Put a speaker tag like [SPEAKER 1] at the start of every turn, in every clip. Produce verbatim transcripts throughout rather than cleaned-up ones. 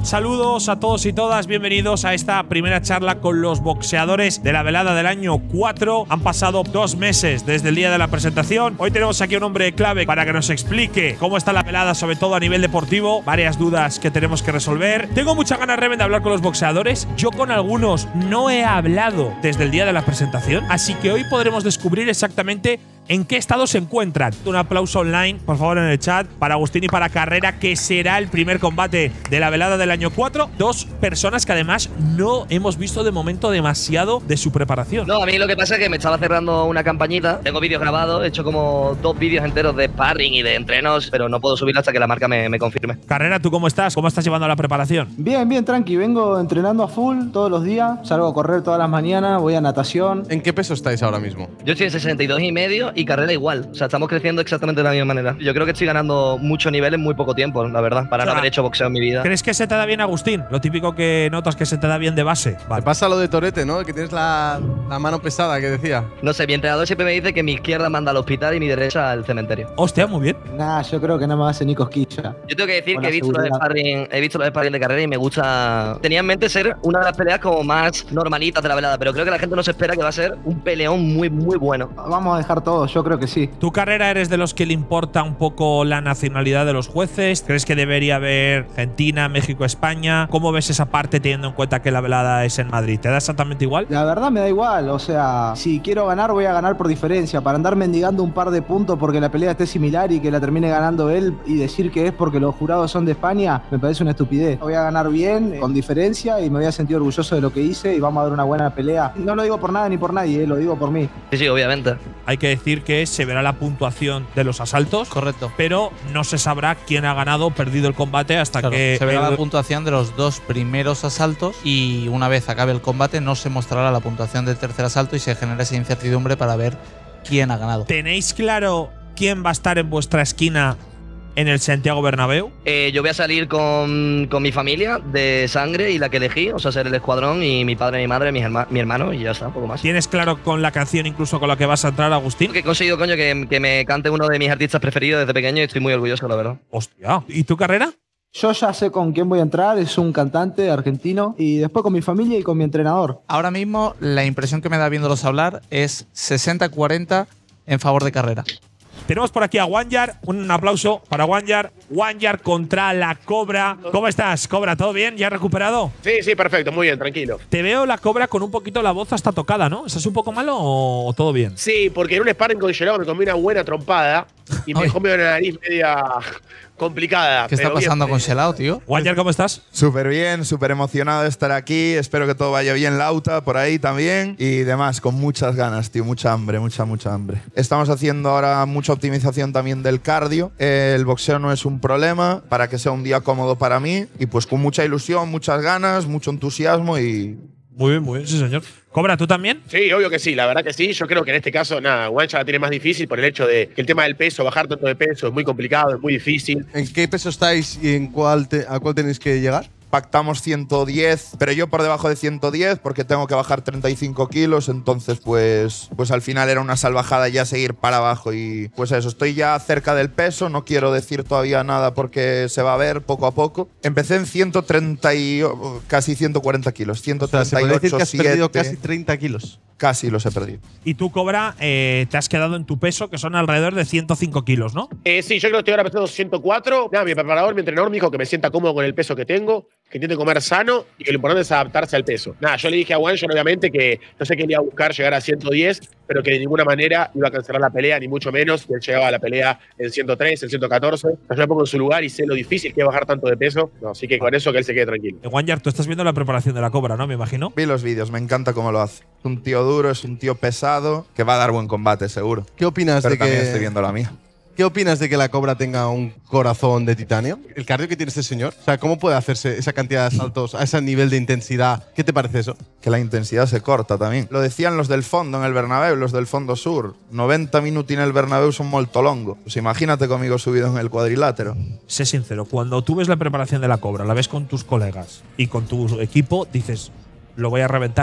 [SPEAKER 1] Saludos a todos y todas, bienvenidos a esta primera charla con los boxeadores de la velada del año cuatro. Han pasado dos meses desde el día de la presentación. Hoy tenemos aquí a un hombre clave para que nos explique cómo está la velada, sobre todo a nivel deportivo. Varias dudas que tenemos que resolver. Tengo muchas ganas, Reven, de hablar con los boxeadores. Yo con algunos no he hablado desde el día de la presentación, así que hoy podremos descubrir exactamente en qué estado se encuentran. Un aplauso online, por favor, en el chat para Agustín y para Carrera, que será el primer combate de la velada del año cuatro. Dos personas que además no hemos visto de momento demasiado de su preparación.
[SPEAKER 2] No, a mí lo que pasa es que me estaba cerrando una campañita. Tengo vídeos grabados, he hecho como dos vídeos enteros de sparring y de entrenos, pero no puedo subirlo hasta que la marca me, me confirme.
[SPEAKER 1] Carrera, ¿tú cómo estás? ¿Cómo estás llevando la preparación?
[SPEAKER 3] Bien, bien, tranqui. Vengo entrenando a full todos los días. Salgo a correr todas las mañanas, voy a natación.
[SPEAKER 4] ¿En qué peso estáis ahora mismo?
[SPEAKER 2] Yo estoy en sesenta y dos y medio y Carrera igual. O sea, estamos creciendo exactamente de la misma manera. Yo creo que estoy ganando mucho nivel en muy poco tiempo, la verdad, para
[SPEAKER 1] O sea,
[SPEAKER 2] no haber hecho boxeo en mi vida.
[SPEAKER 1] ¿Crees que se te da bien, Agustín? Lo típico que notas que se te da bien de base.
[SPEAKER 4] Vale. Te pasa lo de Torete, ¿no? Que tienes la, la mano pesada, que decía.
[SPEAKER 2] No sé, mi entrenador siempre me dice que mi izquierda manda al hospital y mi derecha al cementerio.
[SPEAKER 1] Hostia, muy bien.
[SPEAKER 3] Nah, yo creo que nada más hace ni cosquilla.
[SPEAKER 2] Yo tengo que decir
[SPEAKER 3] Con
[SPEAKER 2] que he
[SPEAKER 3] la
[SPEAKER 2] visto, los
[SPEAKER 3] seguridad.
[SPEAKER 2] sparring, he visto los sparring de Carrera y me gusta. Tenía en mente ser una de las peleas como más normalitas de la velada, pero creo que la gente no se espera que va a ser un peleón muy, muy bueno.
[SPEAKER 3] Vamos a dejar todo, yo creo que sí.
[SPEAKER 1] ¿Tu Carrera eres de los que le importa un poco la nacionalidad de los jueces? ¿Crees que debería haber Argentina, México, España? ¿Cómo ves esa parte teniendo en cuenta que la velada es en Madrid? ¿Te da exactamente igual?
[SPEAKER 3] La verdad me da igual, o sea, si quiero ganar voy a ganar por diferencia. Para andar mendigando un par de puntos porque la pelea esté similar y que la termine ganando él y decir que es porque los jurados son de España, me parece una estupidez. Voy a ganar bien, con diferencia, y me voy a sentir orgulloso de lo que hice y vamos a dar una buena pelea. No lo digo por nada ni por nadie, eh, lo digo por mí.
[SPEAKER 2] Sí, sí, obviamente.
[SPEAKER 1] Hay que decir que se verá la puntuación de los asaltos.
[SPEAKER 5] Correcto.
[SPEAKER 1] Pero no se sabrá quién ha ganado o perdido el combate hasta
[SPEAKER 5] Claro,
[SPEAKER 1] que
[SPEAKER 5] se verá
[SPEAKER 1] el-
[SPEAKER 5] la puntuación de los dos primeros asaltos y una vez acabe el combate no se mostrará la puntuación del tercer asalto y se genera esa incertidumbre para ver quién ha ganado.
[SPEAKER 1] ¿Tenéis claro quién va a estar en vuestra esquina en el Santiago Bernabéu?
[SPEAKER 2] Eh, yo voy a salir con, con mi familia de sangre y la que elegí, o sea, ser el escuadrón y mi padre, mi madre, mis herma- mi hermano y ya está, poco más.
[SPEAKER 1] ¿Tienes claro con la canción incluso con la que vas a entrar, Agustín?
[SPEAKER 2] Que he conseguido, coño, que, que me cante uno de mis artistas preferidos desde pequeño y estoy muy orgulloso, la verdad.
[SPEAKER 1] Hostia. ¿Y tu Carrera?
[SPEAKER 3] Yo ya sé con quién voy a entrar, es un cantante argentino, y después con mi familia y con mi entrenador.
[SPEAKER 5] Ahora mismo la impresión que me da viéndolos hablar es sesenta cuarenta en favor de Carrera.
[SPEAKER 1] Tenemos por aquí a Wanyar. Un aplauso para Wanyar. Wanyar contra la Cobra. ¿Cómo estás, Cobra? ¿Todo bien? ¿Ya recuperado?
[SPEAKER 6] Sí, sí, perfecto, muy bien, tranquilo.
[SPEAKER 1] Te veo la Cobra con un poquito la voz hasta tocada, ¿no? ¿Estás un poco malo o todo bien?
[SPEAKER 6] Sí, porque en un sparring con Gerardo me comí una buena trompada y me
[SPEAKER 5] Ay.
[SPEAKER 6] dejó medio la nariz media complicada.
[SPEAKER 5] ¿Qué está
[SPEAKER 6] pero bien,
[SPEAKER 5] pasando con
[SPEAKER 6] eh,
[SPEAKER 5] Shelao, tío?
[SPEAKER 1] Wanyar, ¿cómo estás?
[SPEAKER 7] Súper bien, súper emocionado de estar aquí. Espero que todo vaya bien, Lauta, por ahí también. Y demás, con muchas ganas, tío. Mucha hambre, mucha, mucha hambre. Estamos haciendo ahora mucha optimización también del cardio. El boxeo no es un problema para que sea un día cómodo para mí. Y pues con mucha ilusión, muchas ganas, mucho entusiasmo y…
[SPEAKER 1] Muy bien, muy bien, sí, señor. Cobra, ¿tú también?
[SPEAKER 6] Sí, obvio que sí, la verdad que sí. Yo creo que en este caso, nada, Guancha la tiene más difícil por el hecho de que el tema del peso, bajar tanto de peso, es muy complicado, es muy difícil.
[SPEAKER 4] ¿En qué peso estáis y en cuál te- a cuál tenéis que llegar?
[SPEAKER 7] Pactamos ciento diez, pero yo por debajo de ciento diez porque tengo que bajar treinta y cinco kilos, entonces pues, pues al final era una salvajada ya seguir para abajo y pues eso, estoy ya cerca del peso, no quiero decir todavía nada porque se va a ver poco a poco. Empecé en ciento treinta y casi ciento cuarenta kilos,
[SPEAKER 4] O sea, se puede decir que has perdido casi
[SPEAKER 7] ciento treinta y ocho, siete,
[SPEAKER 4] treinta kilos.
[SPEAKER 7] casi los he perdido.
[SPEAKER 1] Y tú, Cobra, eh, te has quedado en tu peso, que son alrededor de ciento cinco kilos, ¿no?
[SPEAKER 6] Eh, sí, yo creo que estoy ahora pesando ciento cuatro. Nada, mi preparador, mi entrenador me dijo que me sienta cómodo con el peso que tengo, que intente comer sano y que lo importante es adaptarse al peso. Nada, yo le dije a Wanjon, obviamente, que no sé qué le iba a buscar llegar a ciento diez, pero que de ninguna manera iba a cancelar la pelea, ni mucho menos, que él llegaba a la pelea en ciento tres, en ciento catorce. Yo me pongo en su lugar y sé lo difícil que es bajar tanto de peso, no, así que con eso que él se quede tranquilo.
[SPEAKER 1] Eh, Wanyar, tú estás viendo la preparación de la Cobra, ¿no? Me imagino.
[SPEAKER 7] Vi los vídeos, me encanta cómo lo hace. Es un tío duro, es un tío pesado, que va a dar buen combate, seguro.
[SPEAKER 4] ¿Qué opinas
[SPEAKER 7] Pero
[SPEAKER 4] de
[SPEAKER 7] también
[SPEAKER 4] que
[SPEAKER 7] estoy viendo la mía.
[SPEAKER 4] ¿Qué opinas de que la Cobra tenga un corazón de titanio? El cardio que tiene este señor, o sea, ¿cómo puede hacerse esa cantidad de saltos a ese nivel de intensidad? ¿Qué te parece eso?
[SPEAKER 7] Que la intensidad se corta también. Lo decían los del fondo en el Bernabéu, los del fondo sur. noventa minuti en el Bernabéu son molto longo. Pues imagínate conmigo subido en el cuadrilátero.
[SPEAKER 1] Sé sincero, cuando tú ves la preparación de la Cobra, la ves con tus colegas y con tu equipo, dices, lo voy a reventar.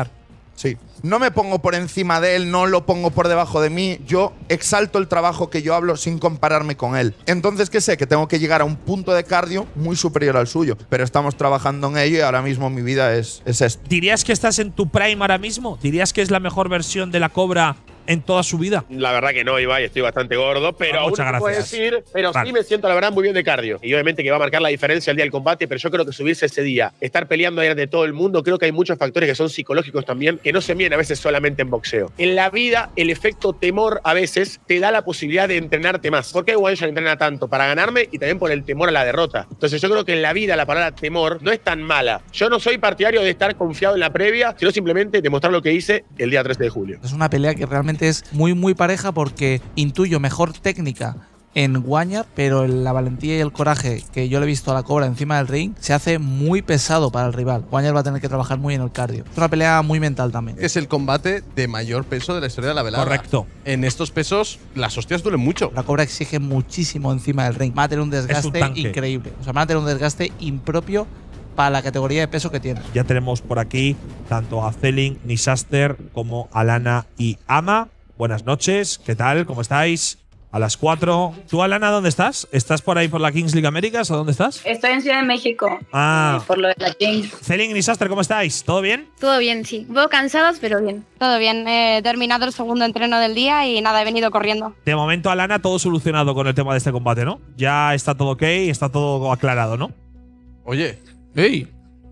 [SPEAKER 7] Sí. No me pongo por encima de él, no lo pongo por debajo de mí. Yo exalto el trabajo que yo hablo sin compararme con él. Entonces, ¿qué sé? Que tengo que llegar a un punto de cardio muy superior al suyo. Pero estamos trabajando en ello y ahora mismo mi vida es, es esto.
[SPEAKER 1] ¿Dirías que estás en tu prime ahora mismo? ¿Dirías que es la mejor versión de la Cobra en toda su vida?
[SPEAKER 6] La verdad que no, Ibai, estoy bastante gordo, pero
[SPEAKER 1] Ah,
[SPEAKER 6] aún
[SPEAKER 1] muchas
[SPEAKER 6] no puedo
[SPEAKER 1] gracias.
[SPEAKER 6] decir, pero
[SPEAKER 1] Vale.
[SPEAKER 6] sí me siento, la verdad, muy bien de cardio. Y obviamente que va a marcar la diferencia el día del combate, pero yo creo que subirse ese día, estar peleando delante de todo el mundo, creo que hay muchos factores que son psicológicos también, que no se miden a veces solamente en boxeo. En la vida, el efecto temor a veces te da la posibilidad de entrenarte más. ¿Por qué Guanyan entrena tanto? Para ganarme y también por el temor a la derrota. Entonces yo creo que en la vida la palabra temor no es tan mala. Yo no soy partidario de estar confiado en la previa, sino simplemente demostrar lo que hice el día trece de julio.
[SPEAKER 5] Es una pelea que realmente es muy, muy pareja porque intuyo mejor técnica en Guanyar, pero la valentía y el coraje que yo le he visto a la Cobra encima del ring se hace muy pesado para el rival. Guanyar va a tener que trabajar muy en el cardio. Es una pelea muy mental también.
[SPEAKER 4] Es el combate de mayor peso de la historia de la velada.
[SPEAKER 1] Correcto.
[SPEAKER 4] En estos pesos, las hostias duelen mucho.
[SPEAKER 5] La Cobra exige muchísimo encima del ring. Va a tener un desgaste
[SPEAKER 1] tanque.
[SPEAKER 5] increíble. O sea, va a tener un desgaste impropio para la categoría de peso que tiene.
[SPEAKER 1] Ya tenemos por aquí tanto a Zelin, Nisaster como a Lana y Ama. Buenas noches, ¿qué tal? ¿Cómo estáis? A las cuatro. ¿Tú, Alana, dónde estás? ¿Estás por ahí por la Kings League Américas o dónde estás?
[SPEAKER 8] Estoy en Ciudad de México.
[SPEAKER 1] Ah.
[SPEAKER 8] eh, por lo de la Kings.
[SPEAKER 1] Zelin y Nisaster, ¿cómo estáis? ¿Todo bien?
[SPEAKER 9] Todo bien, sí. Un poco cansados, pero bien. Todo bien. He terminado el segundo entreno del día y nada, he venido corriendo.
[SPEAKER 1] De momento, Alana, todo solucionado con el tema de este combate, ¿no? Ya está todo ok, está todo aclarado, ¿no?
[SPEAKER 4] Oye,
[SPEAKER 5] ¡Ey!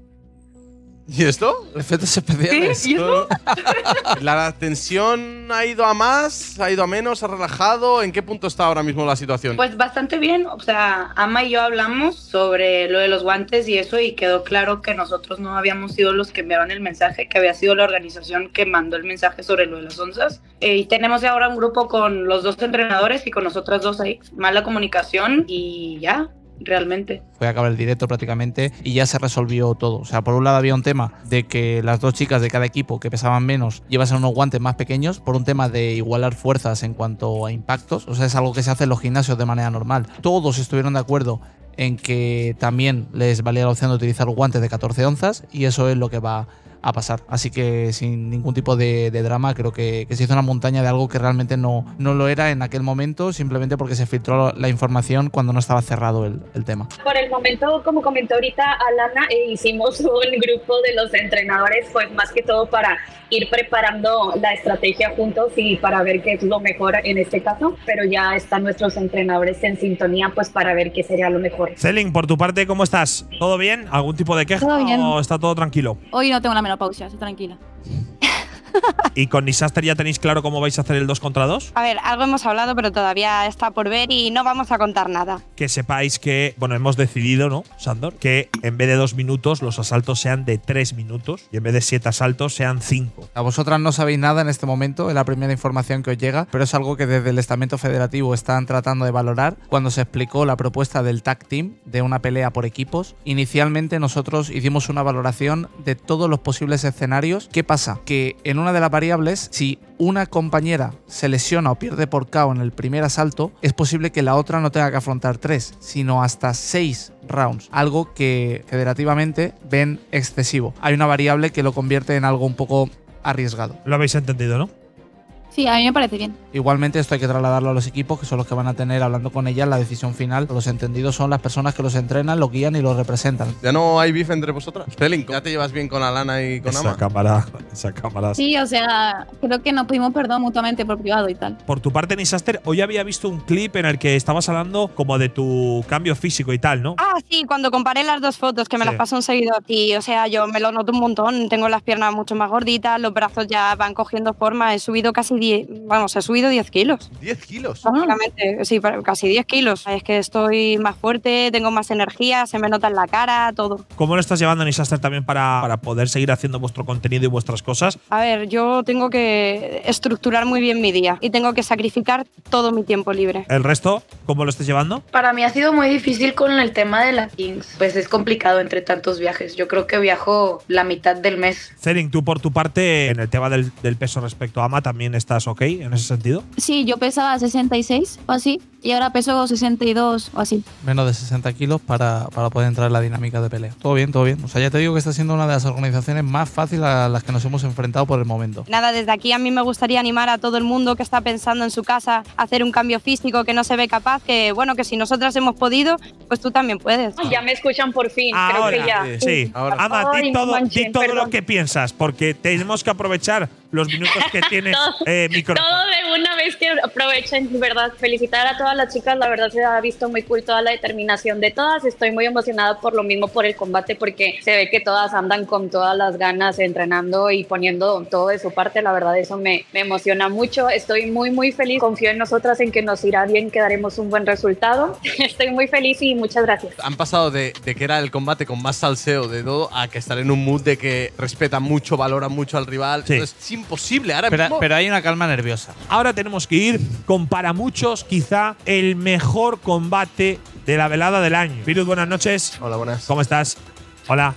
[SPEAKER 4] ¿y esto?
[SPEAKER 5] Efectos especiales.
[SPEAKER 8] ¿Y eso?
[SPEAKER 4] ¿La tensión ha ido a más? ¿Ha ido a menos? ¿Ha relajado? ¿En qué punto está ahora mismo la situación?
[SPEAKER 8] Pues bastante bien. O sea, Ama y yo hablamos sobre lo de los guantes y eso, y quedó claro que nosotros no habíamos sido los que enviaron el mensaje, que había sido la organización que mandó el mensaje sobre lo de las onzas. Eh, y tenemos ahora un grupo con los dos entrenadores y con nosotras dos ahí. Mala comunicación y ya. Realmente.
[SPEAKER 5] Fue a acabar el directo prácticamente y ya se resolvió todo. O sea, por un lado había un tema de que las dos chicas de cada equipo que pesaban menos llevasen unos guantes más pequeños, por un tema de igualar fuerzas en cuanto a impactos. O sea, es algo que se hace en los gimnasios de manera normal. Todos estuvieron de acuerdo en que también les valía la opción de utilizar guantes de catorce onzas y eso es lo que va a pasar. Así que sin ningún tipo de, de drama, creo que, que se hizo una montaña de algo que realmente no, no lo era en aquel momento, simplemente porque se filtró la información cuando no estaba cerrado el, el tema.
[SPEAKER 10] Por el momento, como comentó ahorita Alana, eh, hicimos un grupo de los entrenadores, pues más que todo para ir preparando la estrategia juntos y para ver qué es lo mejor en este caso, pero ya están nuestros entrenadores en sintonía pues para ver qué sería lo mejor.
[SPEAKER 1] Zelin, por tu parte, ¿cómo estás? ¿Todo bien? ¿Algún tipo de queja
[SPEAKER 9] Todo bien.
[SPEAKER 1] o está todo tranquilo?
[SPEAKER 9] Hoy no tengo la menopausia, estoy tranquila.
[SPEAKER 1] ¿Y con Nisaster ya tenéis claro cómo vais a hacer el dos contra dos?
[SPEAKER 9] A ver, algo hemos hablado, pero todavía está por ver y no vamos a contar nada.
[SPEAKER 1] Que sepáis que, bueno, hemos decidido, ¿no, Sandor? Que en vez de dos minutos, los asaltos sean de tres minutos y en vez de siete asaltos sean cinco.
[SPEAKER 5] A vosotras no sabéis nada en este momento, es la primera información que os llega, pero es algo que desde el estamento federativo están tratando de valorar cuando se explicó la propuesta del tag team de una pelea por equipos. Inicialmente nosotros hicimos una valoración de todos los posibles escenarios. ¿Qué pasa? Que en una de las variables, si una compañera se lesiona o pierde por K O en el primer asalto, es posible que la otra no tenga que afrontar tres, sino hasta seis rounds, algo que federativamente ven excesivo. Hay una variable que lo convierte en algo un poco arriesgado.
[SPEAKER 1] Lo habéis entendido, ¿no?
[SPEAKER 9] Sí, a mí me parece bien.
[SPEAKER 5] Igualmente esto hay que trasladarlo a los equipos, que son los que van a tener, hablando con ellas, la decisión final. Los entendidos son las personas que los entrenan, los guían y los representan.
[SPEAKER 4] ¿Ya no hay beef entre vosotras? Zelin, ¿ya te llevas bien con Alana y con
[SPEAKER 1] Esa
[SPEAKER 4] Ama?
[SPEAKER 1] cámara, esa cámara.
[SPEAKER 9] Sí, o sea, creo que nos pedimos perdón mutuamente por privado y tal.
[SPEAKER 1] Por tu parte, Nisaster, hoy había visto un clip en el que estabas hablando como de tu cambio físico y tal, ¿no?
[SPEAKER 9] Ah, sí, cuando comparé las dos fotos, que me
[SPEAKER 1] Sí.
[SPEAKER 9] las pasó un seguidor. Y, o sea, yo me lo noto un montón. Tengo las piernas mucho más gorditas, los brazos ya van cogiendo forma. He subido casi diez, vamos, he subido diez kilos.
[SPEAKER 4] ¿diez kilos?
[SPEAKER 9] Prácticamente, sí, pa- casi diez kilos. Es que estoy más fuerte, tengo más energía, se me nota en la cara, todo.
[SPEAKER 1] ¿Cómo lo estás llevando, Nisaster, también para, para poder seguir haciendo vuestro contenido y vuestras cosas?
[SPEAKER 9] A ver, yo tengo que estructurar muy bien mi día y tengo que sacrificar todo mi tiempo libre.
[SPEAKER 1] ¿El resto, cómo lo estás llevando?
[SPEAKER 8] Para mí ha sido muy difícil con el tema de la Kings. Pues es complicado entre tantos viajes. Yo creo que viajo la mitad del mes.
[SPEAKER 1] Zelin, tú por tu parte, en el tema del, del peso respecto a Ama, ¿también estás ok en ese sentido?
[SPEAKER 9] Sí, yo pesaba sesenta y seis o así
[SPEAKER 11] y ahora peso sesenta y dos o así.
[SPEAKER 5] Menos de sesenta kilos para, para poder entrar en la dinámica de pelea. Todo bien, todo bien. O sea, ya te digo que está siendo una de las organizaciones más fáciles a las que nos hemos enfrentado por el momento.
[SPEAKER 9] Nada, desde aquí a mí me gustaría animar a todo el mundo que está pensando en su casa a hacer un cambio físico, que no se ve capaz, que bueno, que si nosotras hemos podido, pues tú también puedes.
[SPEAKER 10] Ya me escuchan por fin,
[SPEAKER 1] Ahora,
[SPEAKER 10] creo que ya.
[SPEAKER 1] sí.
[SPEAKER 10] Ahora.
[SPEAKER 1] Ama,
[SPEAKER 10] Ay,
[SPEAKER 1] di
[SPEAKER 10] no
[SPEAKER 1] todo,
[SPEAKER 10] manches,
[SPEAKER 1] di todo
[SPEAKER 10] perdón.
[SPEAKER 1] lo que piensas, porque tenemos que aprovechar los minutos que tienes
[SPEAKER 10] Todo-
[SPEAKER 1] eh, micrófono.
[SPEAKER 10] Todo de una vez que aprovechen, de verdad, felicitar a todas las chicas, la verdad se ha visto muy cool toda la determinación de todas, estoy muy emocionada por lo mismo, por el combate, porque se ve que todas andan con todas las ganas entrenando y poniendo todo de su parte, la verdad eso me, me emociona mucho, estoy muy muy feliz, confío en nosotras, en que nos irá bien, que daremos un buen resultado, estoy muy feliz y muchas gracias.
[SPEAKER 12] Han pasado de, de que era el combate con más salseo de todo a que estar en un mood de que respetan mucho, valoran mucho al rival.
[SPEAKER 1] Sí.
[SPEAKER 12] Entonces, es imposible ahora
[SPEAKER 5] Pero,
[SPEAKER 12] mismo.
[SPEAKER 5] pero hay una calma nerviosa.
[SPEAKER 1] Ahora tenemos que ir con, para muchos, quizá el mejor combate de la velada del año. Virus, buenas noches.
[SPEAKER 4] Hola, buenas.
[SPEAKER 1] ¿Cómo estás? Hola.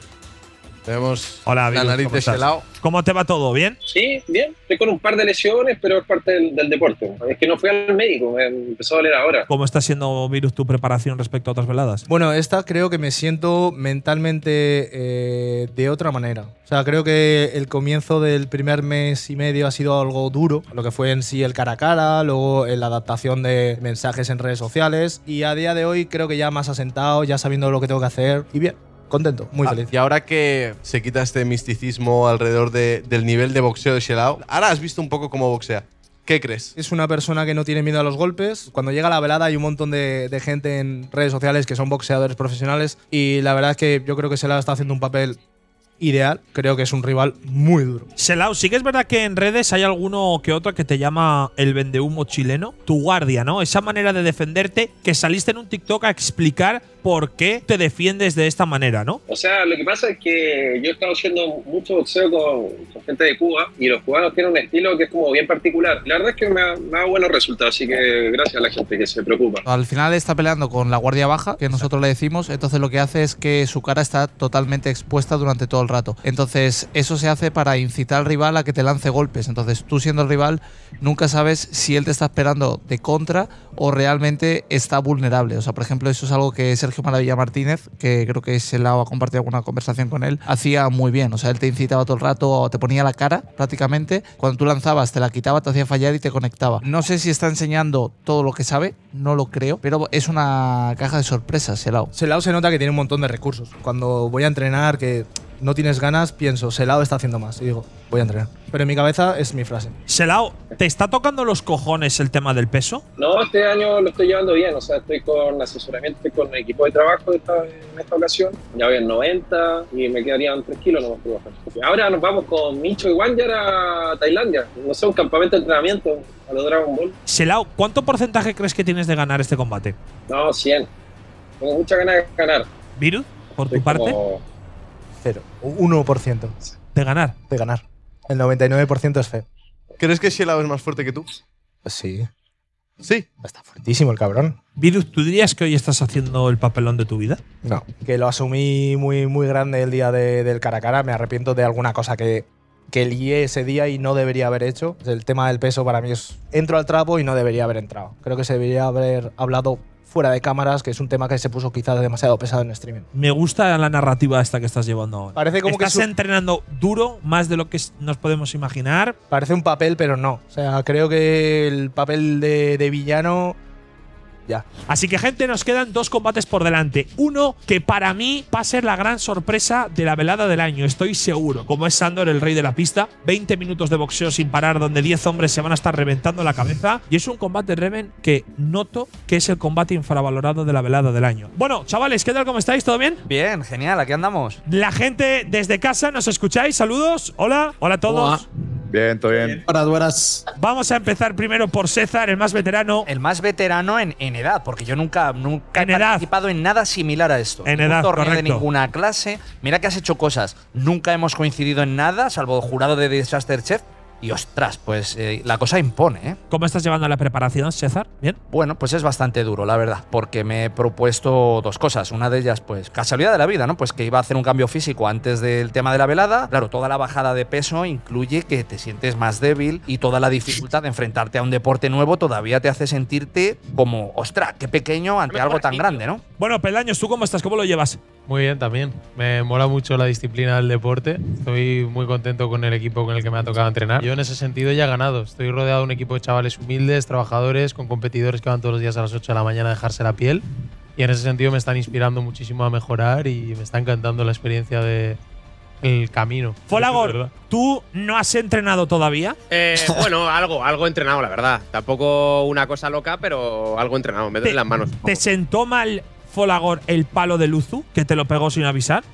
[SPEAKER 4] Tenemos
[SPEAKER 1] Hola,
[SPEAKER 12] la
[SPEAKER 1] Virus,
[SPEAKER 12] nariz
[SPEAKER 1] ¿cómo
[SPEAKER 12] de
[SPEAKER 1] estás?
[SPEAKER 12] Shelao.
[SPEAKER 1] ¿Cómo te va todo? ¿Bien?
[SPEAKER 13] Sí, bien. Estoy con un par de lesiones, pero es parte del, del deporte. Es que no fui al médico, me empezó a doler ahora.
[SPEAKER 1] ¿Cómo está siendo, Virus, tu preparación respecto a otras veladas?
[SPEAKER 14] Bueno, esta creo que me siento mentalmente eh, de otra manera. O sea, creo que el comienzo del primer mes y medio ha sido algo duro, lo que fue en sí el cara a cara, luego en la adaptación de mensajes en redes sociales, y a día de hoy creo que ya más asentado, ya sabiendo lo que tengo que hacer, y bien. Contento, muy
[SPEAKER 4] Ah,
[SPEAKER 14] feliz.
[SPEAKER 4] y ahora que se quita este misticismo alrededor de- del nivel de boxeo de Shelao, ahora has visto un poco cómo boxea. ¿Qué crees?
[SPEAKER 14] Es una persona que no tiene miedo a los golpes. Cuando llega la velada hay un montón de, de gente en redes sociales que son boxeadores profesionales y la verdad es que yo creo que Shelao está haciendo un papel ideal. Creo que es un rival muy duro.
[SPEAKER 1] Shelao, sí que es verdad que en redes hay alguno que otro que te llama el vendehumo chileno, tu guardia, ¿no? Esa manera de defenderte, que saliste en un TikTok a explicar por qué te defiendes de esta manera, ¿no?
[SPEAKER 13] O sea, lo que pasa es que yo he estado haciendo mucho boxeo con, con gente de Cuba y los cubanos tienen un estilo que es como bien particular. La verdad es que me ha, me ha dado buenos resultados, así que gracias a la gente que se preocupa.
[SPEAKER 5] Al final está peleando con la guardia baja, que nosotros le decimos, entonces lo que hace es que su cara está totalmente expuesta durante todo el rato. Entonces eso se hace para incitar al rival a que te lance golpes. Entonces tú siendo el rival nunca sabes si él te está esperando de contra o realmente está vulnerable. O sea, por ejemplo, eso es algo que Sergio Maravilla Martínez, que creo que Shelao ha compartido alguna conversación con él, hacía muy bien. O sea, él te incitaba todo el rato, te ponía la cara prácticamente. Cuando tú lanzabas, te la quitaba, te hacía fallar y te conectaba. No sé si está enseñando todo lo que sabe, no lo creo, pero es una caja de sorpresas, Shelao.
[SPEAKER 14] Shelao se nota que tiene un montón de recursos. Cuando voy a entrenar, que no tienes ganas, pienso, Shelao está haciendo más. Y digo, voy a entrenar. Pero en mi cabeza es mi frase.
[SPEAKER 1] Shelao, ¿te está tocando los cojones el tema del peso?
[SPEAKER 13] No, este año lo estoy llevando bien, o sea, estoy con asesoramiento, estoy con equipo de trabajo esta, en esta ocasión. Ya voy en noventa y me quedarían tres kilos nomás por bajar. Y ahora nos vamos con Micho y Wanjar a Tailandia. No sé, un campamento de entrenamiento a los Dragon Ball.
[SPEAKER 1] Shelao, ¿cuánto porcentaje crees que tienes de ganar este combate?
[SPEAKER 13] No, cien. Tengo muchas ganas de ganar.
[SPEAKER 1] ¿Virus, por tu
[SPEAKER 13] Estoy
[SPEAKER 1] parte?
[SPEAKER 13] como-
[SPEAKER 14] Cero. uno por ciento.
[SPEAKER 1] ¿De ganar?
[SPEAKER 14] De ganar. El noventa y nueve por ciento es fe.
[SPEAKER 4] ¿Crees que Shelao es más fuerte que tú?
[SPEAKER 14] Pues sí.
[SPEAKER 4] Sí.
[SPEAKER 14] Está fuertísimo el cabrón.
[SPEAKER 1] Virus, ¿tú dirías que hoy estás haciendo el papelón de tu vida?
[SPEAKER 14] No. Que lo asumí muy, muy grande el día de- del cara a cara. Me arrepiento de alguna cosa que, que lié ese día y no debería haber hecho. El tema del peso para mí es… Entro al trapo y no debería haber entrado. Creo que se debería haber hablado fuera de cámaras, que es un tema que se puso quizás demasiado pesado en streaming.
[SPEAKER 1] Me gusta la narrativa esta que estás llevando ahora.
[SPEAKER 14] Parece como que
[SPEAKER 1] estás
[SPEAKER 14] su-
[SPEAKER 1] entrenando duro, más de lo que s- nos podemos imaginar.
[SPEAKER 14] Parece un papel, pero no. O sea, creo que el papel de, de villano… Ya.
[SPEAKER 1] Así que, gente, nos quedan dos combates por delante. Uno que para mí va a ser la gran sorpresa de la velada del año, estoy seguro. Como es Sandor, el rey de la pista. veinte minutos de boxeo sin parar, donde diez hombres se van a estar reventando la cabeza. Y es un combate, Reven, que noto que es el combate infravalorado de la velada del año. Bueno, chavales, ¿qué tal? ¿Cómo estáis? ¿Todo bien?
[SPEAKER 15] Bien, genial, aquí andamos.
[SPEAKER 1] La gente desde casa, ¿nos escucháis? Saludos. Hola. Hola a todos.
[SPEAKER 16] Bien, todo bien.
[SPEAKER 17] Hola, buenas.
[SPEAKER 1] Vamos a empezar primero por César, el más veterano.
[SPEAKER 15] El más veterano en, en edad, porque yo nunca, nunca
[SPEAKER 1] En
[SPEAKER 15] he
[SPEAKER 1] edad.
[SPEAKER 15] participado en nada similar a esto.
[SPEAKER 1] En
[SPEAKER 15] Ningún
[SPEAKER 1] edad,
[SPEAKER 15] torneo de
[SPEAKER 1] correcto.
[SPEAKER 15] ninguna clase. Mira que has hecho cosas. Nunca hemos coincidido en nada, salvo jurado de Disaster Chef. Y ostras, pues eh, la cosa impone, ¿eh?
[SPEAKER 1] ¿Cómo estás llevando la preparación, César? ¿Bien?
[SPEAKER 15] Bueno, pues es bastante duro, la verdad, porque me he propuesto dos cosas. Una de ellas, pues casualidad de la vida, ¿no? Pues que iba a hacer un cambio físico antes del tema de la velada. Claro, toda la bajada de peso incluye que te sientes más débil y toda la dificultad de enfrentarte a un deporte nuevo todavía te hace sentirte como, ostras, qué pequeño ante algo tan grande, ¿no?
[SPEAKER 1] Bueno, Peldaños, ¿tú cómo estás? ¿Cómo lo llevas?
[SPEAKER 16] Muy bien, también. Me mola mucho la disciplina del deporte. Estoy muy contento con el equipo con el que me ha tocado entrenar. Yo en ese sentido ya he ganado. Estoy rodeado de un equipo de chavales humildes, trabajadores, con competidores que van todos los días a las ocho de la mañana a dejarse la piel. Y en ese sentido me están inspirando muchísimo a mejorar y me está encantando la experiencia de el camino.
[SPEAKER 1] Folagor, ¿tú no has entrenado todavía?
[SPEAKER 17] Eh, bueno, algo, algo he entrenado, la verdad. Tampoco una cosa loca, pero algo he entrenado. Me duelen las manos.
[SPEAKER 1] ¿Te sentó mal, Folagor, el palo de Luzu, que te lo pegó sin avisar?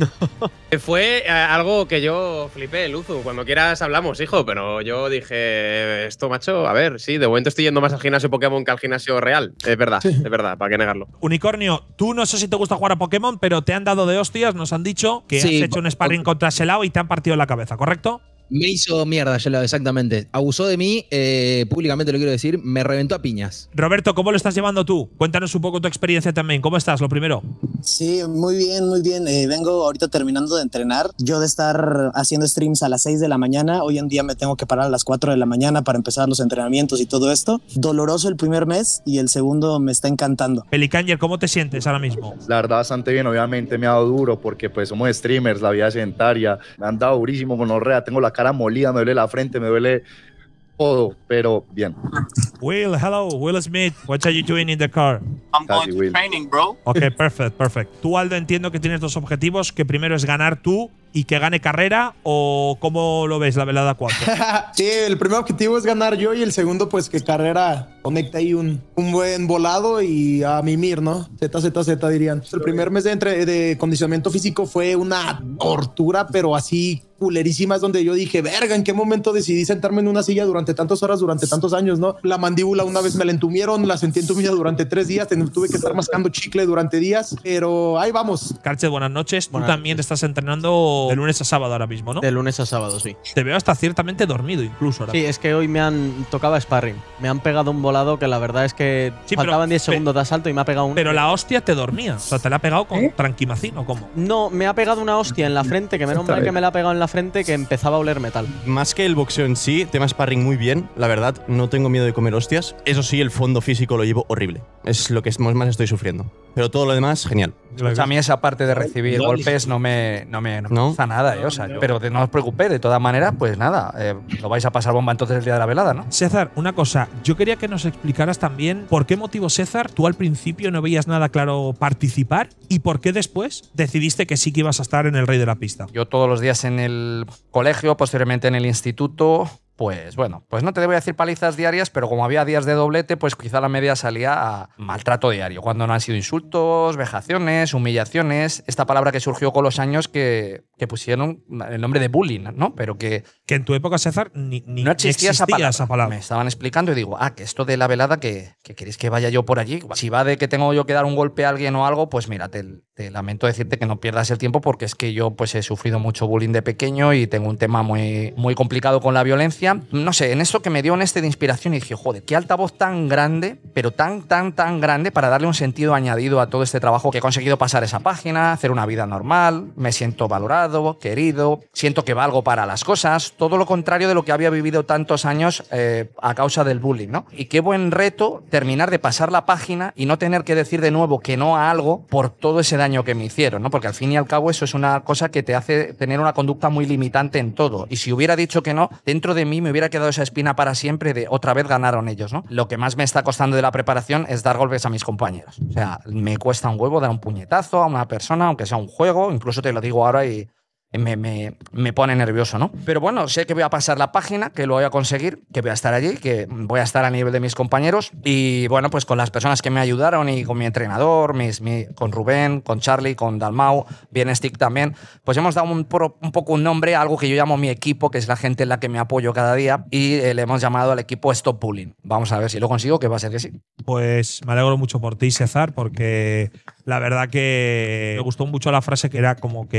[SPEAKER 17] Fue eh, algo que yo flipé, Luzu. Cuando quieras hablamos, hijo, pero yo dije, esto, macho, a ver, sí, de momento estoy yendo más al gimnasio Pokémon que al gimnasio real. Es verdad, sí. Es verdad, para qué negarlo.
[SPEAKER 1] Unicornio, tú no sé si te gusta jugar a Pokémon, pero te han dado de hostias, nos han dicho que
[SPEAKER 18] Sí,
[SPEAKER 1] has hecho un sparring contra Selao y te han partido la cabeza, ¿correcto?
[SPEAKER 18] Me hizo mierda, Yelao, exactamente. Abusó de mí, eh, públicamente lo quiero decir, me reventó a piñas.
[SPEAKER 1] Roberto, ¿cómo lo estás llevando tú? Cuéntanos un poco tu experiencia también. ¿Cómo estás, lo primero?
[SPEAKER 19] Sí, muy bien, muy bien. Eh, vengo ahorita terminando de entrenar. Yo de estar haciendo streams a las seis de la mañana, hoy en día me tengo que parar a las cuatro de la mañana para empezar los entrenamientos y todo esto. Doloroso el primer mes y el segundo me está encantando.
[SPEAKER 1] Pelicanger, ¿cómo te sientes ahora mismo?
[SPEAKER 20] La verdad, bastante bien. Obviamente me ha dado duro porque pues somos streamers, la vida sedentaria. Me han dado durísimo con orrea. Tengo la cara molida, me duele la frente, me duele todo, pero bien.
[SPEAKER 1] Will, hello, Will Smith. What are you doing in the car?
[SPEAKER 20] I'm Casi, going to
[SPEAKER 19] training, bro.
[SPEAKER 1] Ok, perfect, perfect. Tú, Aldo, entiendo que tienes dos objetivos, que primero es ganar tú y que gane carrera, o ¿cómo lo ves la velada cuatro?
[SPEAKER 3] Sí, el primer objetivo es ganar yo y el segundo pues que Carrera conecte ahí un, un buen volado y a mimir, ¿no? Z, Z, Z dirían. El primer mes de, entre, de condicionamiento físico fue una tortura, pero así culerísima, es donde yo dije, verga, ¿en qué momento decidí sentarme en una silla durante tantas horas, durante tantos años, no? La mandíbula una vez me la entumieron, la sentí entumida durante tres días, tuve que estar mascando chicle durante días, pero ahí vamos.
[SPEAKER 1] Carchet, buenas noches.
[SPEAKER 14] Buenas
[SPEAKER 1] Tú también te estás entrenando de lunes a sábado ahora mismo, ¿no?
[SPEAKER 14] De lunes a sábado, sí.
[SPEAKER 1] Te veo hasta ciertamente dormido incluso. Ahora.
[SPEAKER 14] Sí, es que hoy me han tocaba sparring. Me han pegado un volado que la verdad es que
[SPEAKER 1] Sí,
[SPEAKER 14] faltaban
[SPEAKER 1] pero-
[SPEAKER 14] diez segundos de asalto y me ha pegado un…
[SPEAKER 1] Pero la hostia te dormía. O sea, te la ha pegado con tranquimacín o cómo.
[SPEAKER 14] No, me ha pegado una hostia en la frente, que menos
[SPEAKER 21] Otra
[SPEAKER 14] mal que
[SPEAKER 21] vez.
[SPEAKER 14] me la ha pegado en la frente, que empezaba a oler metal.
[SPEAKER 21] Más que el boxeo en sí, tema sparring muy bien, la verdad, no tengo miedo de comer hostias. Eso sí, el fondo físico lo llevo horrible. Es lo que más estoy sufriendo. Pero todo lo demás, genial.
[SPEAKER 15] Pues a mí esa parte de recibir golpes no me, no me, no me gusta nada, ¿eh? O sea, pero de- no os preocupéis, de todas maneras, pues nada, eh, lo vais a pasar bomba entonces el día de la velada, ¿no?
[SPEAKER 1] César, una cosa. Yo quería que nos explicaras también por qué motivo, César, tú al principio no veías nada claro participar y por qué después decidiste que sí que ibas a estar en el Rey de la Pista.
[SPEAKER 15] Yo todos los días en el colegio, posteriormente en el instituto, pues bueno, pues no te voy a decir palizas diarias, pero como había días de doblete, pues quizá la media salía a maltrato diario, cuando no han sido insultos, vejaciones, humillaciones, esta palabra que surgió con los años que, que pusieron el nombre de bullying, ¿no? Pero que…
[SPEAKER 1] Que en tu época, César, ni, ni
[SPEAKER 15] no existía,
[SPEAKER 1] ni
[SPEAKER 15] esa, palabra.
[SPEAKER 1] esa palabra.
[SPEAKER 15] Me estaban explicando y digo, ah, que esto de la velada, que, que queréis que vaya yo por allí. Si va de que tengo yo que dar un golpe a alguien o algo, pues mira, te, te lamento decirte que no pierdas el tiempo porque es que yo pues he sufrido mucho bullying de pequeño y tengo un tema muy, muy complicado con la violencia. No sé, en eso que me dio un este de inspiración y dije, joder, qué altavoz tan grande, pero tan, tan, tan grande para darle un sentido añadido a todo este trabajo que he conseguido pasar esa página, hacer una vida normal, me siento valorado, querido, siento que valgo para las cosas, todo lo contrario de lo que había vivido tantos años eh, a causa del bullying, ¿no? Y qué buen reto terminar de pasar la página y no tener que decir de nuevo que no a algo por todo ese daño que me hicieron, ¿no? Porque al fin y al cabo eso es una cosa que te hace tener una conducta muy limitante en todo. Y si hubiera dicho que no, dentro de mí me hubiera quedado esa espina para siempre de otra vez ganaron ellos, ¿no? Lo que más me está costando de la preparación es dar golpes a mis compañeros. O sea, me cuesta un huevo dar un puñetazo a una persona, aunque sea un juego, incluso te lo digo ahora y me, me, me pone nervioso, ¿no? Pero bueno, sé que voy a pasar la página, que lo voy a conseguir, que voy a estar allí, que voy a estar a nivel de mis compañeros y bueno, pues con las personas que me ayudaron y con mi entrenador, mis, mi, con Rubén, con Charlie, con Dalmau, bien Stick también, pues hemos dado un, un poco un nombre a algo que yo llamo mi equipo, que es la gente en la que me apoyo cada día y eh, le hemos llamado al equipo Stop Bullying. Vamos a ver si lo consigo, que va a ser que sí.
[SPEAKER 1] Pues me alegro mucho por ti, César, porque la verdad que me gustó mucho la frase que era como que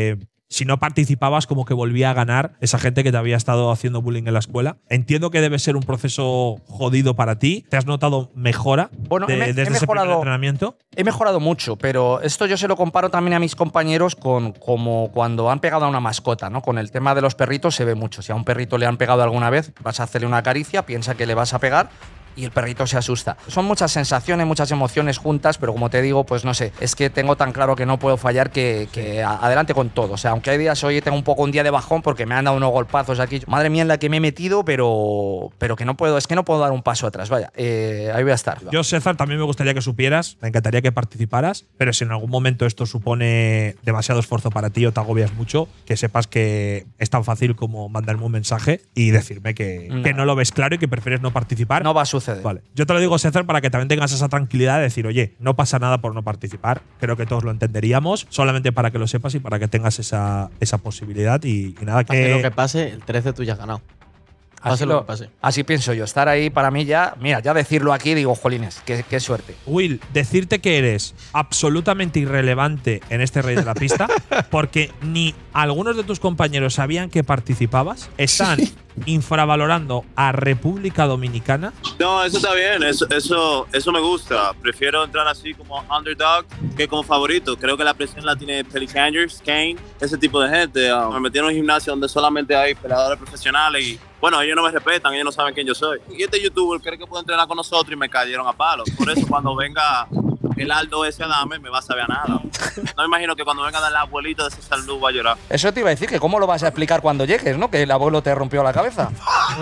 [SPEAKER 1] si no participabas, como que volvía a ganar esa gente que te había estado haciendo bullying en la escuela. Entiendo que debe ser un proceso jodido para ti. ¿Te has notado mejora
[SPEAKER 15] Bueno,
[SPEAKER 1] de-
[SPEAKER 15] he, me-
[SPEAKER 1] desde
[SPEAKER 15] he
[SPEAKER 1] ese primer
[SPEAKER 15] mejorado,
[SPEAKER 1] entrenamiento?
[SPEAKER 15] he mejorado mucho, pero esto yo se lo comparo también a mis compañeros con como cuando han pegado a una mascota, ¿no? Con el tema de los perritos se ve mucho. Si a un perrito le han pegado alguna vez, vas a hacerle una caricia, piensa que le vas a pegar y el perrito se asusta. Son muchas sensaciones, muchas emociones juntas, pero como te digo, pues no sé, es que tengo tan claro que no puedo fallar que, que a- adelante con todo. O sea, aunque hay días, hoy tengo un poco un día de bajón porque me han dado unos golpazos aquí. Madre mía en la que me he metido, pero, pero que no puedo, es que no puedo dar un paso atrás. Vaya, eh, ahí voy a estar.
[SPEAKER 1] Yo, César, también me gustaría que supieras, me encantaría que participaras, pero si en algún momento esto supone demasiado esfuerzo para ti o te agobias mucho, que sepas que es tan fácil como mandarme un mensaje y decirme que
[SPEAKER 15] No.
[SPEAKER 1] que no lo ves claro y que prefieres no participar.
[SPEAKER 15] No va a suceder.
[SPEAKER 1] Vale. Yo te lo digo, César, para que también tengas esa tranquilidad de decir, oye, no pasa nada por no participar. Creo que todos lo entenderíamos, solamente para que lo sepas y para que tengas esa, esa posibilidad. Y, y nada,
[SPEAKER 12] Pase
[SPEAKER 1] que.
[SPEAKER 12] lo que pase, el trece tú ya has ganado.
[SPEAKER 15] Así,
[SPEAKER 12] Pase lo
[SPEAKER 15] lo-
[SPEAKER 12] que pase.
[SPEAKER 15] así pienso yo. Estar ahí para mí ya, mira, ya decirlo aquí, digo, jolines, qué, qué suerte.
[SPEAKER 1] Will, decirte que eres absolutamente irrelevante en este Rey de la Pista, porque ni algunos de tus compañeros sabían que participabas, están infravalorando a República Dominicana.
[SPEAKER 2] No, eso está bien, eso, eso, eso me gusta. Prefiero entrar así como underdog que como favorito. Creo que la presión la tiene Pelicangers, Kane, ese tipo de gente. Uh, me metí en un gimnasio donde solamente hay peleadores profesionales y, bueno, ellos no me respetan, ellos no saben quién yo soy. Y este youtuber cree que puede entrenar con nosotros y me cayeron a palos. Por eso cuando venga el Aldo ese Adame me va a saber a nada. No me imagino que cuando venga la abuelita de César Luz va a llorar.
[SPEAKER 15] Eso te iba a decir, que cómo lo vas a explicar cuando llegues, ¿no? Que el abuelo te rompió la cabeza.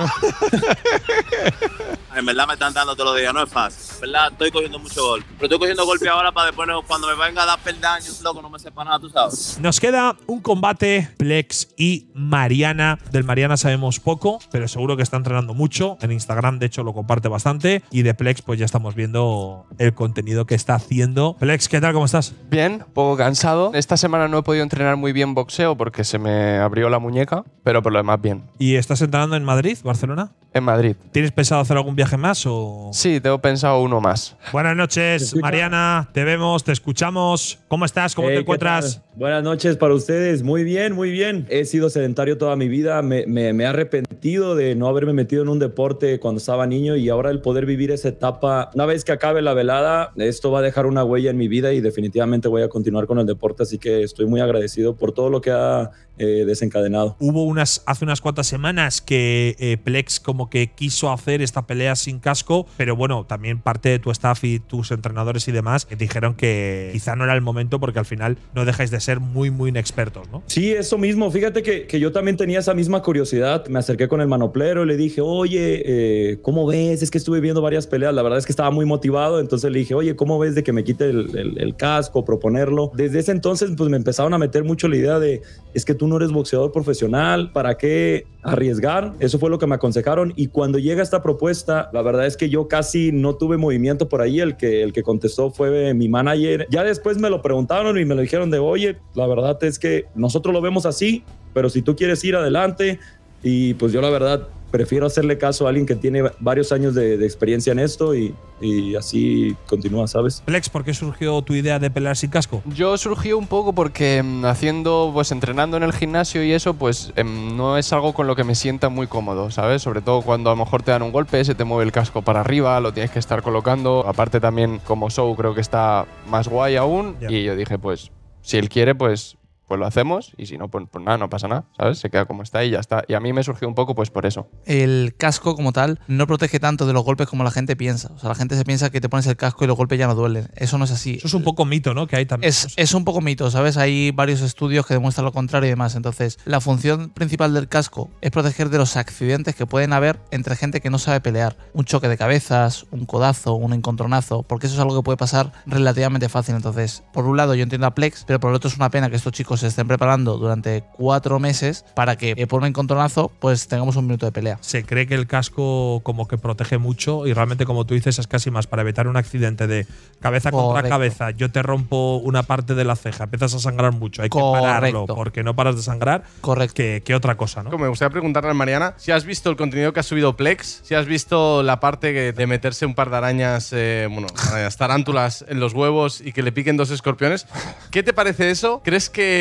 [SPEAKER 2] En verdad me están dando todos los días, no es fácil. En verdad estoy cogiendo mucho golpe. Pero estoy cogiendo golpe ahora para después, no, cuando me venga a dar peldaños, loco, no me sepa nada, tú sabes.
[SPEAKER 1] Nos queda un combate, Plex y Mariana. Del Mariana sabemos poco, pero seguro que está entrenando mucho. En Instagram, de hecho, lo comparte bastante. Y de Plex, pues ya estamos viendo el contenido que está haciendo. Plex, ¿qué tal? ¿Cómo estás?
[SPEAKER 22] Bien, poco cansado. Esta semana no he podido entrenar muy bien boxeo porque se me abrió la muñeca, pero por lo demás bien.
[SPEAKER 1] ¿Y estás entrenando en Madrid, Barcelona?
[SPEAKER 22] En Madrid.
[SPEAKER 1] ¿Tienes pensado hacer algún viaje más o...?
[SPEAKER 22] Sí, tengo pensado uno más.
[SPEAKER 1] Buenas noches, Mariana. Te vemos, te escuchamos. ¿Cómo estás? ¿Cómo
[SPEAKER 23] Hey,
[SPEAKER 1] te
[SPEAKER 23] ¿qué
[SPEAKER 1] encuentras?
[SPEAKER 23] tal? Buenas noches para ustedes. Muy bien, muy bien. He sido sedentario toda mi vida. Me, me, me he arrepentido de no haberme metido en un deporte cuando estaba niño y ahora el poder vivir esa etapa. Una vez que acabe la velada, esto va a dejar una huella en mi vida y definitivamente voy a continuar con el deporte. Así que estoy muy agradecido por todo lo que ha eh, desencadenado.
[SPEAKER 1] Hubo unas, hace unas cuantas semanas que eh, Plex como que quiso hacer esta pelea sin casco, pero bueno, también parte de tu staff y tus entrenadores y demás dijeron que quizá no era el momento porque al final no dejáis de ser muy, muy inexpertos, ¿no?
[SPEAKER 23] Sí, eso mismo. Fíjate que, que yo también tenía esa misma curiosidad. Me acerqué con el manoplero y le dije, oye, eh, ¿cómo ves? Es que estuve viendo varias peleas. La verdad es que estaba muy motivado. Entonces le dije, oye, ¿cómo ves de que me quite el, el, el casco, proponerlo? Desde ese entonces, pues me empezaron a meter mucho la idea de, es que tú no eres boxeador profesional, ¿para qué arriesgar? Eso fue lo que me aconsejaron. Y cuando llega esta propuesta, la verdad es que yo casi no tuve movimiento por ahí. El que, el que contestó fue mi manager. Ya después me lo preguntaron y me lo dijeron de, oye, la verdad es que nosotros lo vemos así, pero si tú quieres ir adelante, y pues yo la verdad prefiero hacerle caso a alguien que tiene varios años de, de experiencia en esto y, y así continúa, ¿sabes?
[SPEAKER 1] Plex, ¿por qué surgió tu idea de pelear sin casco?
[SPEAKER 22] Yo surgió un poco porque mm, haciendo, pues entrenando en el gimnasio y eso, pues em, no es algo con lo que me sienta muy cómodo, ¿sabes? Sobre todo cuando a lo mejor te dan un golpe, se te mueve el casco para arriba, lo tienes que estar colocando. Aparte también como show creo que está más guay aún.
[SPEAKER 1] Ya.
[SPEAKER 22] Y yo dije, pues si él quiere, pues pues lo hacemos, y si no, pues, pues nada, no pasa nada, ¿sabes? Se queda como está y ya está. Y a mí me surgió un poco pues por eso.
[SPEAKER 5] El casco como tal no protege tanto de los golpes como la gente piensa. O sea, la gente se piensa que te pones el casco y los golpes ya no duelen. Eso no es así.
[SPEAKER 1] Eso es un poco mito, ¿no? Que hay también.
[SPEAKER 5] Es, es un poco mito, ¿sabes? Hay varios estudios que demuestran lo contrario y demás. Entonces, la función principal del casco es proteger de los accidentes que pueden haber entre gente que no sabe pelear. Un choque de cabezas, un codazo, un encontronazo, porque eso es algo que puede pasar relativamente fácil. Entonces, por un lado yo entiendo a Plex, pero por el otro es una pena que estos chicos se estén preparando durante cuatro meses para que eh, por un encontronazo pues tengamos un minuto de pelea.
[SPEAKER 1] Se cree que el casco como que protege mucho y realmente, como tú dices, es casi más para evitar un accidente de cabeza contra
[SPEAKER 5] Correcto.
[SPEAKER 1] cabeza. Yo te rompo una parte de la ceja, empiezas a sangrar mucho, hay que pararlo
[SPEAKER 5] Correcto.
[SPEAKER 1] porque no paras de sangrar.
[SPEAKER 5] Correcto.
[SPEAKER 1] Que, que otra cosa, ¿no?
[SPEAKER 12] Me gustaría preguntarle a Mariana si has visto el contenido que ha subido Plex, si has visto la parte que- de meterse un par de arañas, eh, bueno, arañas, tarántulas en los huevos y que le piquen dos escorpiones. ¿Qué te parece eso? ¿Crees que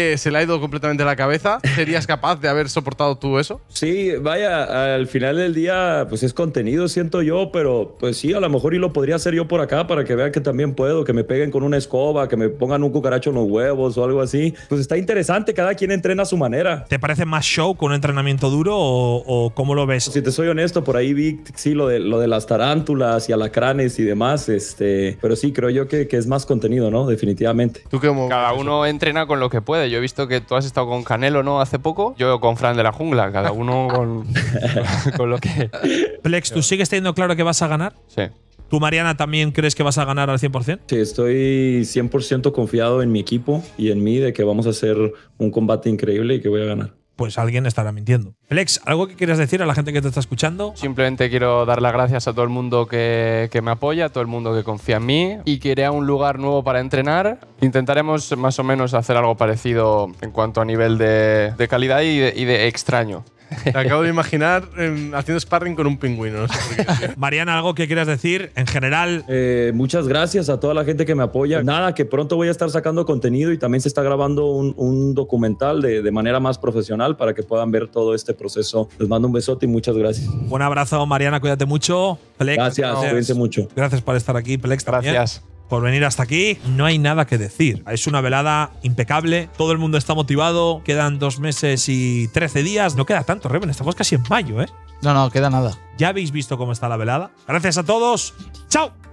[SPEAKER 12] que se le ha ido completamente la cabeza. ¿Serías capaz de haber soportado tú eso?
[SPEAKER 23] Sí, vaya, al final del día, pues es contenido, siento yo, pero pues sí, a lo mejor y lo podría hacer yo por acá para que vean que también puedo, que me peguen con una escoba, que me pongan un cucaracho en los huevos o algo así. Pues está interesante, cada quien entrena a su manera.
[SPEAKER 1] ¿Te parece más show con un entrenamiento duro o, o cómo lo ves?
[SPEAKER 23] Si te soy honesto, por ahí vi, sí, lo de, lo de las tarántulas y alacranes y demás, este, pero sí, creo yo que, que es más contenido, ¿no? Definitivamente.
[SPEAKER 12] ¿Tú cómo?
[SPEAKER 22] Cada uno entrena con lo que puede. Yo he visto que tú has estado con Canelo, ¿no? Hace poco. Yo con Fran de la Jungla. Cada uno con, con lo que…
[SPEAKER 1] Plex, ¿tú sigues teniendo claro que vas a ganar?
[SPEAKER 22] Sí.
[SPEAKER 1] ¿Tú, Mariana, también crees que vas a ganar al cien por cien?
[SPEAKER 23] Sí, estoy cien por ciento confiado en mi equipo y en mí de que vamos a hacer un combate increíble y que voy a ganar.
[SPEAKER 1] Pues alguien estará mintiendo. Plex, ¿algo que quieras decir a la gente que te está escuchando?
[SPEAKER 22] Simplemente quiero dar las gracias a todo el mundo que, que me apoya, a todo el mundo que confía en mí y que iré a un lugar nuevo para entrenar. Intentaremos más o menos hacer algo parecido en cuanto a nivel de, de calidad y de, y de extraño.
[SPEAKER 12] Te acabo de imaginar eh, haciendo sparring con un pingüino. No sé por qué.
[SPEAKER 1] Mariana, ¿algo que quieras decir en general?
[SPEAKER 23] Eh, muchas gracias a toda la gente que me apoya. Nada, que pronto voy a estar sacando contenido y también se está grabando un, un documental de, de manera más profesional para que puedan ver todo este proceso. Les mando un besote y muchas gracias.
[SPEAKER 1] Un abrazo, Mariana, cuídate mucho. Plex,
[SPEAKER 23] gracias,
[SPEAKER 1] gracias.
[SPEAKER 23] cuídense mucho.
[SPEAKER 1] Gracias por estar aquí, Plex. También.
[SPEAKER 22] Gracias.
[SPEAKER 1] Por venir hasta aquí, no hay nada que decir. Es una velada impecable, todo el mundo está motivado, quedan dos meses y trece días. No queda tanto, Reven, estamos casi en mayo, ¿eh?
[SPEAKER 5] No, no, queda nada.
[SPEAKER 1] Ya habéis visto cómo está la velada. Gracias a todos. ¡Chao!